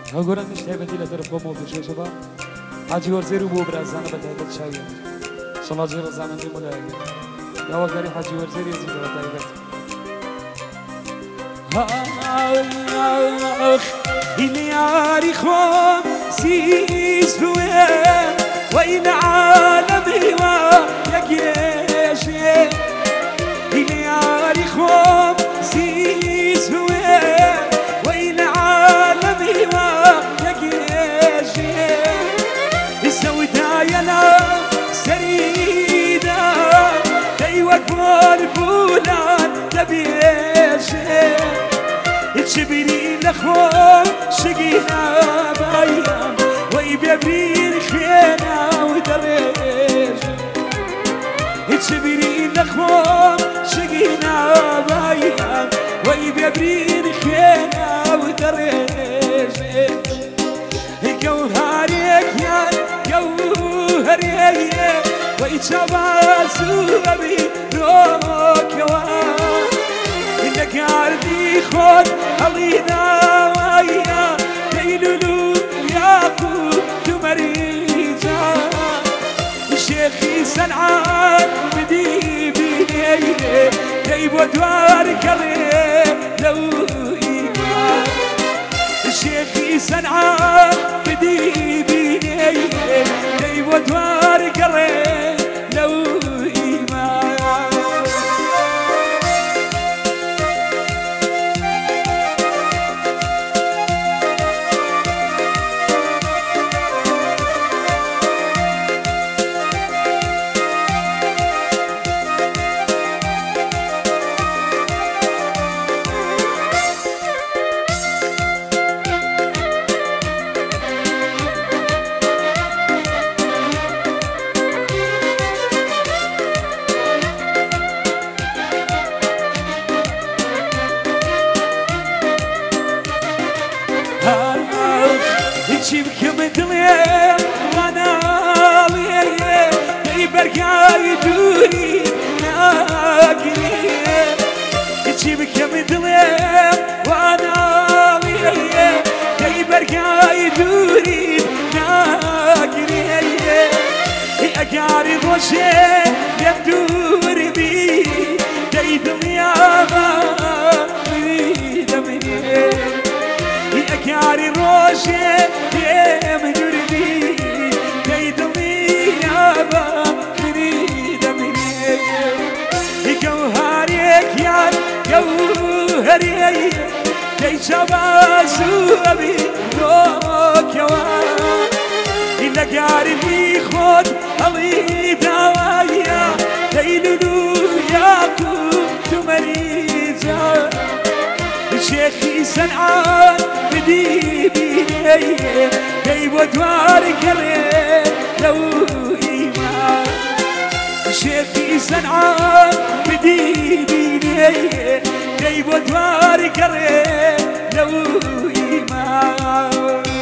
هاگورن نشته بدی لطرف با موضوع شبا حاجی ورزیرو بو برازانه بتایبت شاید صلاجی رزانه دی ملاقی یا وقتی حاجی ورزیری زیاد بتایبت إني أعرفهم سيس بوه وإن عالمي ويكيشي إني أعرفهم سيس بوه وإن عالمي ويكيشي السوداء يلا سريدا أيوة الفولان تبيشي تشبيني لخوم شقينا بايام ويبيبين خينا ودريش تشبيني لخوم شقينا بايام ويبيبين خينا ودريش جوهريك يا جوهريك ويتشابسوا بي روك يوان إنك عرضي خود علينا ويا تيلولو ياكو تمريجا الشيخي سنعان بدي بيني كيف ودوار كري لو إيمان الشيخي سنعان بدي بيني كيف ودوار كري لو إيمان شبكة مدلية وانا ليه يبرقا يدوري ناقلية شبكة مدلية وانا ليه يبرقا يدوري ناقلية أقاري روشي يدور بي ديدني آبا بدمني أكاري روشي يمدر بي كيدمي يابا مريد مني جوهريك يا جوهريك كي شباسو بي روك يوان إنك عارفي خود علي دوايا تيلولو ياكو تمريجا شيخي سنعان بدي بيني كيف ودوار كري لو إيمان شيخي سنعان بدي بيني كيف ودوار كري لو إيمان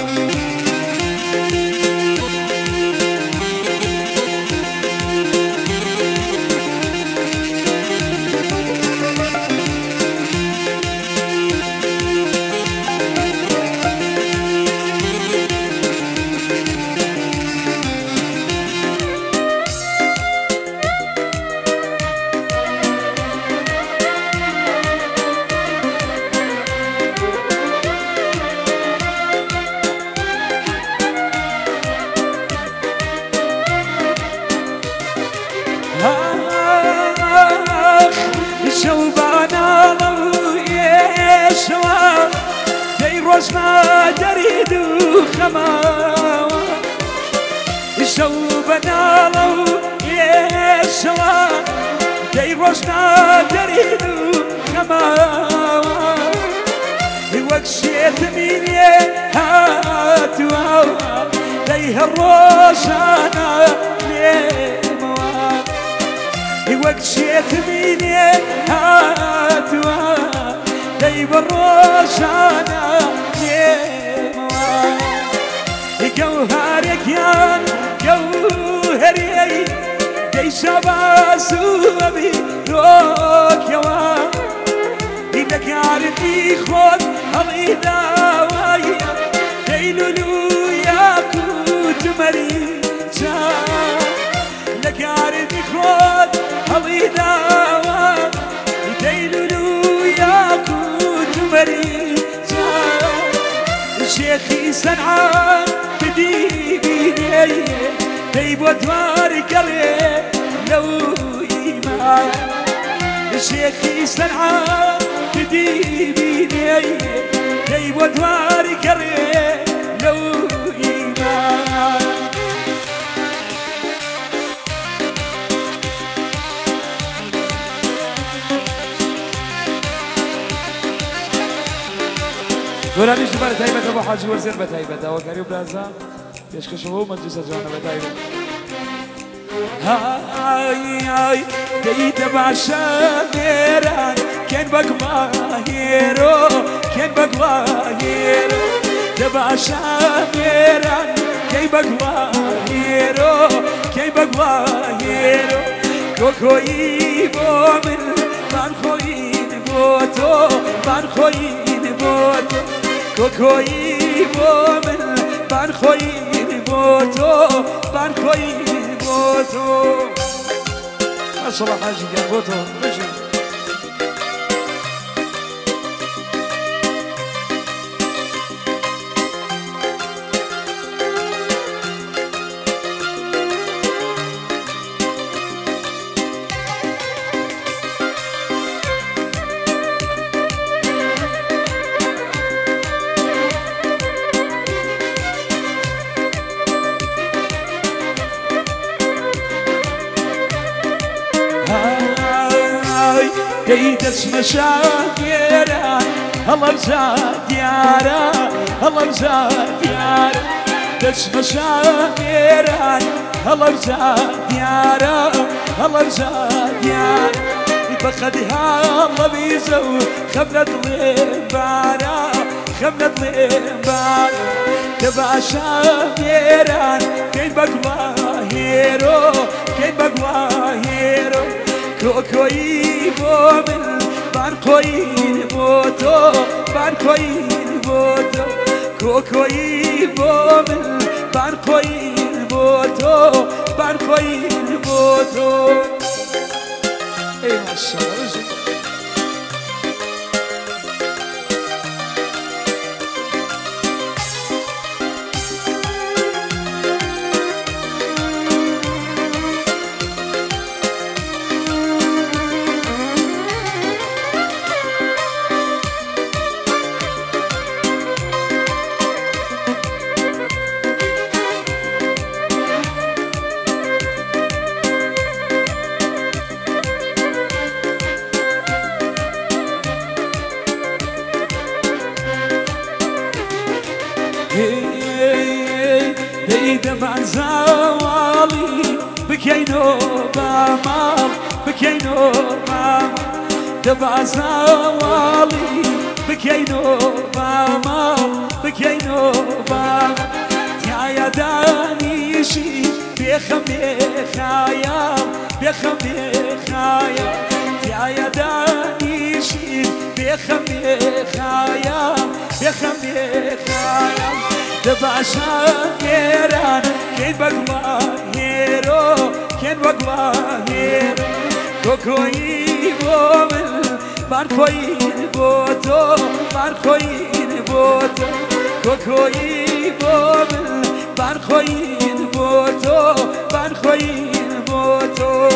شوبانا لو يشوا ديروز ما دريد خماوا شوبانا لو يشوا ديروز ما دريد خماوا وكشيت مني هاتوا ليه الروشانا وكشيت مني هاتوا ديب الروشانا جوهرك يا جوهري دي شباسو بي روك يوان إنك عارفي خود هضي دوايا ديلولو ياكوت مريجان لقارد خود هضي داوا ديلولو ياكوت مريجان شيخي صنعاء بدي بيدي ديب ودوار قري لو إيمان شيخي صنعاء بدي بيدي ديب ودوار قري لو إيمان دولا نیش دوباره تایبت با حاجی وزیر به تایبت و گریب رازا پیشکش هو مجلس جان به تایبت هاي ديت بعشاقران كان بقوا هيرو كان بقوا هيرو تبع شاقران كي بقوا هيرو كي بقوا هيرو كوكوي بومن من خوين بوتو من خوين بوتو كوكوي بومن من خوين بوتو من خوين بوتو ما شاء الله حاجي قال بوتو رجل ديدس مشاكرا الله بزاد يارا الله بزاد يارا دس مشاكرا الله بزاد يارا الله بزاد يارا بخدها الله بيزو خبنا طلبارا خبنا طلبارا تبع شاكرا كين بقوا هيرو كين بقوا هيرو كوكوي بومن بانكوين بوتو بانكوين بوتو كوكوي بومن بانكوين بوتو بانكوين بوتو اي ما شاء الله رجل دمع زوالي بكينو بامال بكينو بامال دمع زوالي بكينو بامال بكينو بامال يا دانيشي بخمي خيال بخمي خيال يا دانيشي بخمي خيال بخمي خيال تبع شاقران كين بقوا هيرو كين بقوا هيرو كوكوي بومن بانكوين بوتو بانكوين بوتو كوكوي بومن بانكوين بوتو بانكوين بوتو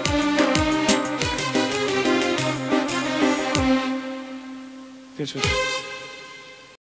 Fechou.